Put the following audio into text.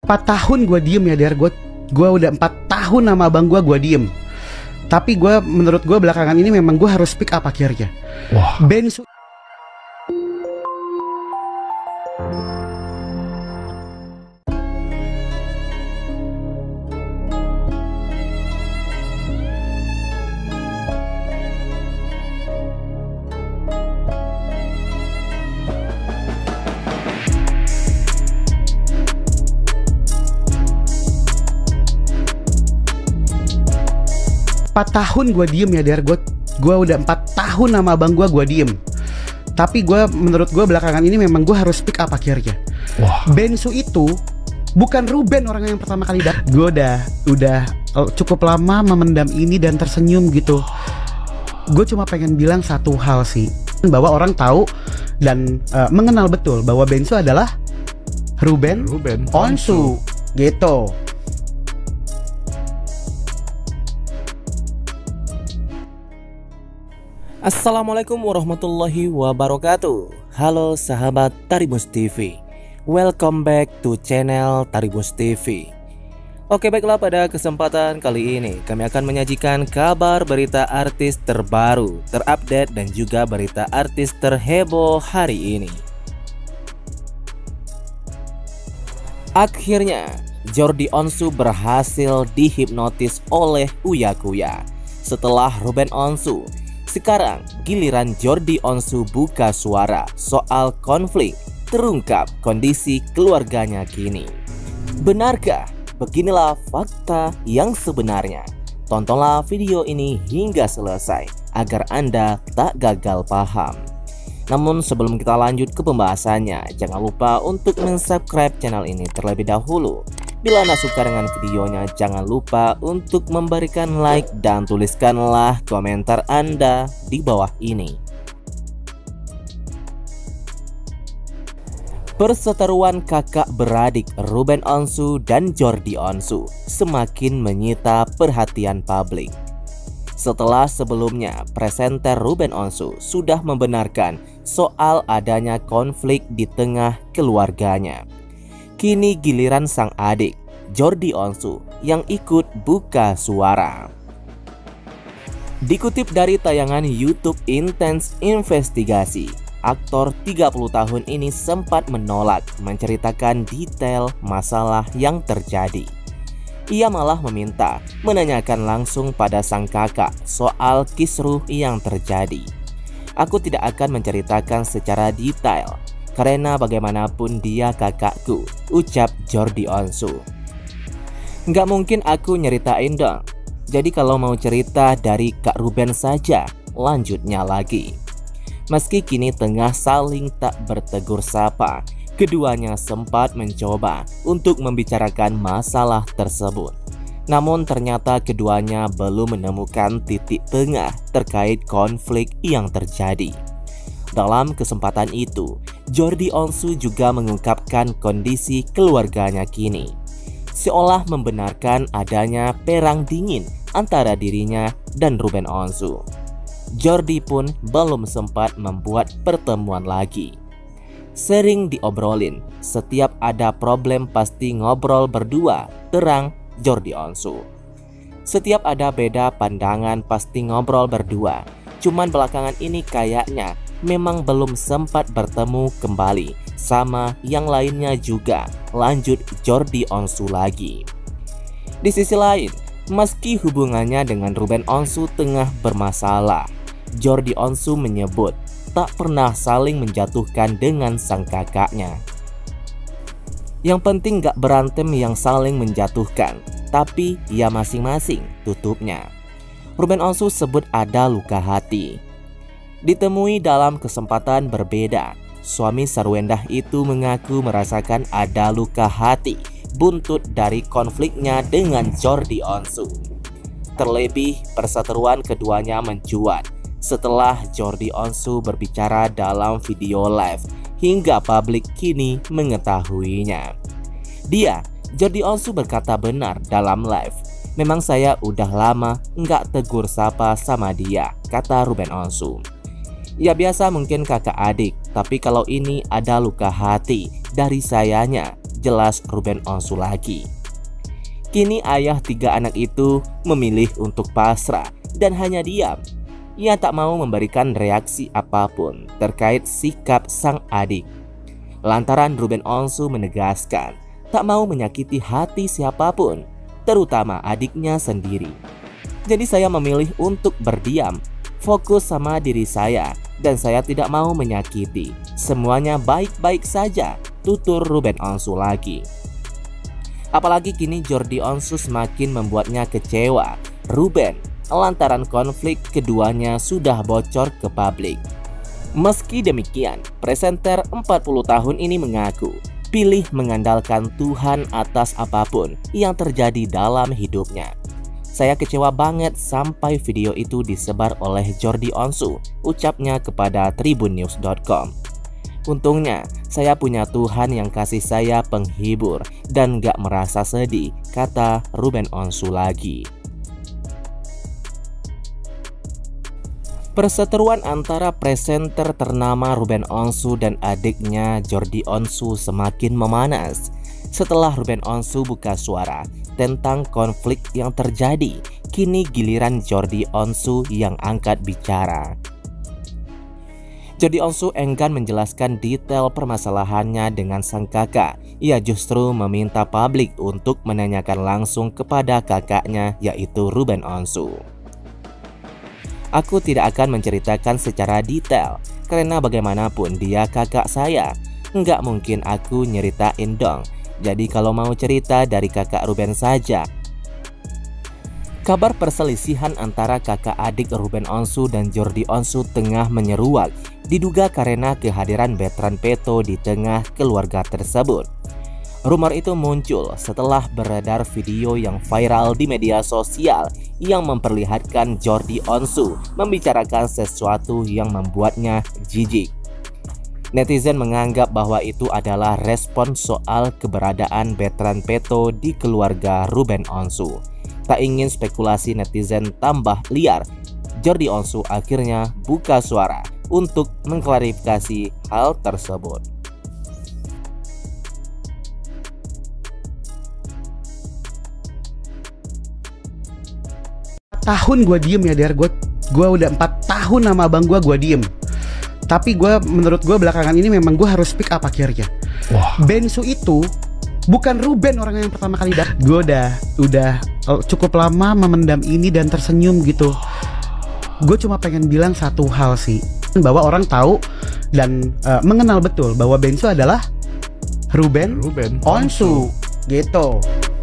4 tahun gue diem ya, gue udah 4 tahun sama abang gue diem. Tapi menurut gue belakangan ini memang gue harus speak up akhirnya. Wah. Bensu. Empat tahun gue diem ya, gue udah 4 tahun sama abang gue diem. Tapi menurut gue belakangan ini memang gue harus speak up akhirnya. Wah. Bensu itu bukan Ruben orang yang pertama kali datang. Gue udah cukup lama memendam ini dan tersenyum gitu. Gue cuma pengen bilang satu hal sih, bahwa orang tahu dan mengenal betul bahwa Bensu adalah Ruben Onsu gitu. Assalamualaikum warahmatullahi wabarakatuh. Halo sahabat Taribus TV, welcome back to channel Taribus TV. Oke, baiklah, pada kesempatan kali ini kami akan menyajikan kabar berita artis terbaru, terupdate dan juga berita artis terheboh hari ini. Akhirnya Jordi Onsu berhasil dihipnotis oleh Uya Kuya. Setelah Ruben Onsu, sekarang giliran Jordi Onsu buka suara soal konflik, terungkap kondisi keluarganya kini. Benarkah? Beginilah fakta yang sebenarnya. Tontonlah video ini hingga selesai agar Anda tak gagal paham. Namun sebelum kita lanjut ke pembahasannya, jangan lupa untuk mensubscribe channel ini terlebih dahulu. Bila Anda suka dengan videonya, jangan lupa untuk memberikan like dan tuliskanlah komentar Anda di bawah ini. Perseteruan kakak beradik Ruben Onsu dan Jordi Onsu semakin menyita perhatian publik. Setelah sebelumnya presenter Ruben Onsu sudah membenarkan soal adanya konflik di tengah keluarganya, kini giliran sang adik Jordi Onsu yang ikut buka suara. Dikutip dari tayangan YouTube Intense Investigasi, aktor 30 tahun ini sempat menolak menceritakan detail masalah yang terjadi. Ia malah meminta menanyakan langsung pada sang kakak soal kisruh yang terjadi. Aku tidak akan menceritakan secara detail, karena bagaimanapun dia kakakku, ucap Jordi Onsu. Nggak mungkin aku nyeritain dong. Jadi kalau mau cerita dari Kak Ruben saja, lanjutnya lagi. Meski kini tengah saling tak bertegur sapa, keduanya sempat mencoba untuk membicarakan masalah tersebut. Namun ternyata keduanya belum menemukan titik tengah terkait konflik yang terjadi. Dalam kesempatan itu, Jordi Onsu juga mengungkapkan kondisi keluarganya kini, seolah membenarkan adanya perang dingin antara dirinya dan Ruben Onsu. Jordi pun belum sempat membuat pertemuan lagi. Sering diobrolin, setiap ada problem pasti ngobrol berdua, terang Jordi Onsu. Setiap ada beda pandangan pasti ngobrol berdua. Cuman belakangan ini kayaknya memang belum sempat bertemu kembali sama yang lainnya juga, lanjut Jordi Onsu lagi. Di sisi lain, meski hubungannya dengan Ruben Onsu tengah bermasalah, Jordi Onsu menyebut tak pernah saling menjatuhkan dengan sang kakaknya. Yang penting gak berantem yang saling menjatuhkan, tapi ya masing-masing, tutupnya. Ruben Onsu sebut ada luka hati. Ditemui dalam kesempatan berbeda, suami Sarwendah itu mengaku merasakan ada luka hati buntut dari konfliknya dengan Jordi Onsu. Terlebih perseteruan keduanya mencuat setelah Jordi Onsu berbicara dalam video live hingga publik kini mengetahuinya. Jordi Onsu berkata benar dalam live, "Memang saya udah lama nggak tegur sapa sama dia," kata Ruben Onsu. "Ya biasa mungkin kakak adik, tapi kalau ini ada luka hati dari sayanya," jelas Ruben Onsu lagi. Kini ayah 3 anak itu memilih untuk pasrah dan hanya diam. Ia tak mau memberikan reaksi apapun terkait sikap sang adik. Lantaran Ruben Onsu menegaskan tak mau menyakiti hati siapapun, terutama adiknya sendiri. Jadi saya memilih untuk berdiam, fokus sama diri saya, dan saya tidak mau menyakiti. Semuanya baik-baik saja, tutur Ruben Onsu lagi. Apalagi kini Jordi Onsu semakin membuatnya kecewa. Ruben lantaran konflik keduanya sudah bocor ke publik. Meski demikian, presenter 40 tahun ini mengaku pilih mengandalkan Tuhan atas apapun yang terjadi dalam hidupnya. Saya kecewa banget sampai video itu disebar oleh Jordi Onsu, ucapnya kepada tribunnews.com. Untungnya, saya punya Tuhan yang kasih saya penghibur dan gak merasa sedih, kata Ruben Onsu lagi. Perseteruan antara presenter ternama Ruben Onsu dan adiknya Jordi Onsu semakin memanas setelah Ruben Onsu buka suara tentang konflik yang terjadi. Kini giliran Jordi Onsu yang angkat bicara. Jordi Onsu enggan menjelaskan detail permasalahannya dengan sang kakak. Ia justru meminta publik untuk menanyakan langsung kepada kakaknya, yaitu Ruben Onsu. Aku tidak akan menceritakan secara detail, karena bagaimanapun dia kakak saya. Nggak mungkin aku nyeritain dong. Jadi kalau mau cerita dari kakak Ruben saja. Kabar perselisihan antara kakak adik Ruben Onsu dan Jordi Onsu tengah menyeruak, diduga karena kehadiran Bertrand Peto di tengah keluarga tersebut. Rumor itu muncul setelah beredar video yang viral di media sosial yang memperlihatkan Jordi Onsu membicarakan sesuatu yang membuatnya jijik. Netizen menganggap bahwa itu adalah respon soal keberadaan Bertrand Peto di keluarga Ruben Onsu. Tak ingin spekulasi netizen tambah liar, Jordi Onsu akhirnya buka suara untuk mengklarifikasi hal tersebut. Tahun gue diem ya, Der. Gue udah 4 tahun sama abang gue diem. Tapi menurut gue belakangan ini memang gue harus speak up akhirnya. Wah. Bensu itu bukan Ruben orang yang pertama kali gue udah cukup lama memendam ini dan tersenyum gitu. Gue cuma pengen bilang satu hal sih, bahwa orang tahu dan mengenal betul bahwa Bensu adalah Ruben Onsu gitu.